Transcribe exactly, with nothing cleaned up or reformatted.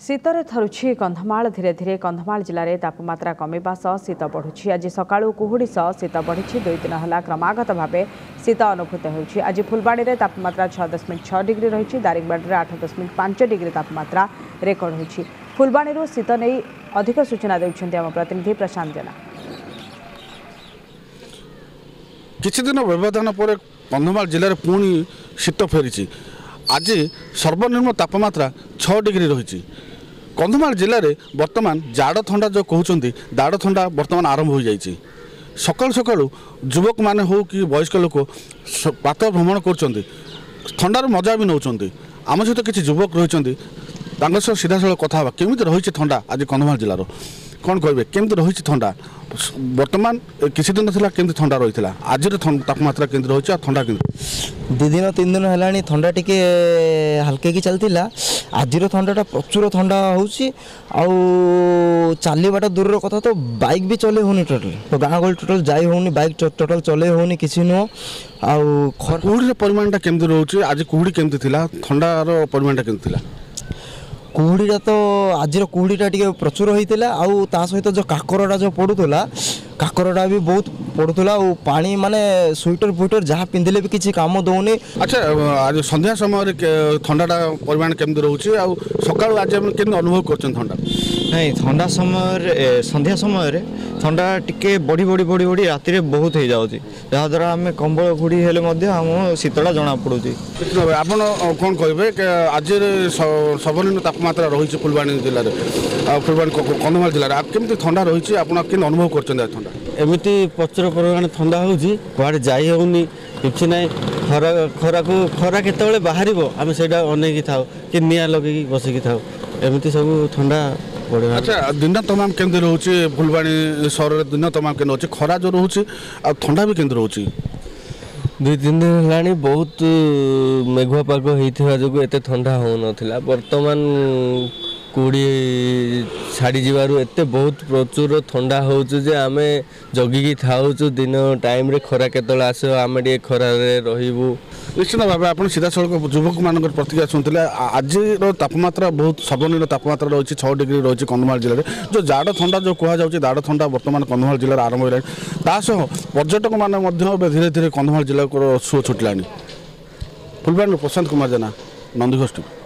शीतरे थरुछि कंधमाल धीरे धीरे कंधमाल जिले में तापमात्रा कमिबा सह शीत बढ़ुछि। आज सकाळु कुहुड़ी सह शीत बढ़ी दुई दिन है क्रमागत भाव शीत अनुभूत होछि। आज फुलबाणी में तापमात्रा छह दशमिक छह डिग्री रही। दारिंगबाड़ी में आठ दशमिक पांच डिग्री तापमात्रा रेकर्ड होछि। फुलबाणी शीत नहीं अधिक सूचना देउछन्ति आम प्रतिनिधि प्रशांत जेना। किछि दिन व्यवधान पर कंधमाल जिले में पुणी शीत फेरी। आज सर्वनिम्न तापमात्रा छह डिग्री रही। कंधमाल जिले में वर्तमान जाड़ थंडा जो कहते दाड़ थंडा वर्तमान आरंभ हो जाइए। सकाल सकालू युवक माने हो कि वयस्क लोक प्रात भ्रमण कर थंडार मजा भी नौ। आम सहित किसी युवक रही सीधा साल कथा केमी रही थंडा। आज कंधमाल जिलार कौन कहे केमी रही थंडा वर्तमान किसी दिन था केमती थंडा रही है। आज तापमात्रा केमती रही है थंडा दि दिन तीन दिन है थंडा टी हल्के की चलती। आज थंडाटा प्रचुर थंडा होलीबाटा दूर कथा तो बाइक भी चले होनी टोटल तो गाँ गली टोटल जाई होनी बाइक टोटल चले होनी किसी नुह। कुहुड़ी परिमाणटा केमती रोचे आज कुहुड़ी केमती थिला थंडार परिमाणटा केमती थिला। कुहुड़ीटा तो आज कुहुड़ीटा टी प्रचुर होता आ सहित जो काकरटा जो पड़ूला काकरटा भी बहुत पड़ूला और पानी माने स्वेटर फुइटर जहाँ पिंधिले भी किसी काम दौनी। अच्छा आज संध्या समय थंडाटा परिमाण केमती रोचे आ सकाळु आज केमती अनुभव करछन थंडा। नहीं थंडा समय संध्या समय थंडा टिके बढ़ी बढ़ी बढ़ी बढ़ी राति रे बहुत हो जाउची जहाँद्वारा आम कंबल घोड़ी हेले आम शीतला जना पड़ुची। आपन कौन कहे आज सर्वनिम्न तापमात्रा रही फुलबाणी जिले में फुलबाणी कंधमाल जिले में केमती थंडा रही आप अनुभव कर एमती प्रचुर परिमाण थंडा होउची कुआडे जाई होउनी किछि नै। खरा खरा को खरा केतेबेले बाहर आम से अनेक था कि निआ लगे बसिकी था एमती सब ठंडा पड़े। अच्छा दिन तमाम केमती रोचे फुलबाणी सहर दिन तमाम के रोचे खरा जो रोचे आ ठंडा भी केमती रोचे। दुई तीन दिन है बहुत मेघुआ पाग होता जो एत ठंडा हो नाला बर्तमान कुड़ी छाड़ी जीवारू एते बहुत प्रचुर ठंडा हो आम जगिकी थाऊ दिन टाइम रे खरा केतल आस आम टे खरा रही। निश्चित भाव आप सीधा सड़क युवक मान प्रतिक्रिया शुणुते आज तापमात्रा बहुत सर्वनिम्न तापमात्रा रही छह डिग्री रही कंधमाल जिले में जो जाड़ थंडा जो कहुच्छे दाड़ थंडा वर्तमान कंधमाल जिले में आरंभ हो पर्यटक मैंने धीरे धीरे कंधमाल जिला को सुओ छुटला। फुलबाणी प्रशांत कुमार जेना नंदीघोष।